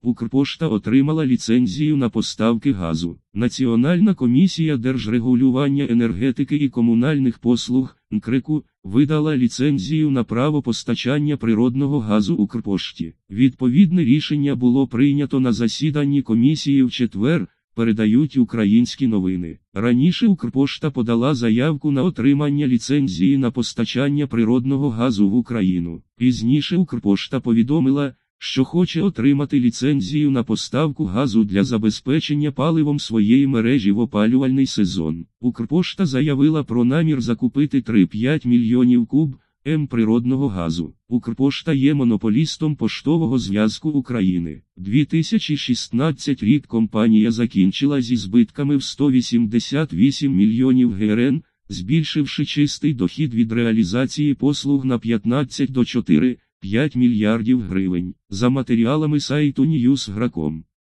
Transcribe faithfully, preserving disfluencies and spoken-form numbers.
Укрпошта отримала ліцензію на поставки газу. Національна комісія держрегулювання енергетики і комунальних послуг (НКРЕКу) видала ліцензію на право постачання природного газу Укрпошті. Відповідне рішення було прийнято на засіданні комісії в четвер, передають Українські новини. Раніше Укрпошта подала заявку на отримання ліцензії на постачання природного газу в Україну. Пізніше Укрпошта повідомила, що хоче отримати ліцензію на поставку газу для забезпечення паливом своєї мережі в опалювальний сезон. Укрпошта заявила про намір закупити три цілих п'ять мільйонів куб ем природного газу. Укрпошта є монополістом поштового зв'язку України. дві тисячі шістнадцятий рік компанія закінчила зі збитками в сто вісімдесят вісім мільйонів гривень, збільшивши чистий дохід від реалізації послуг на п'ятнадцять до чотирьох цілих п'ять десятих мільярдів гривень. За матеріалами сайту Newsgro крапка com.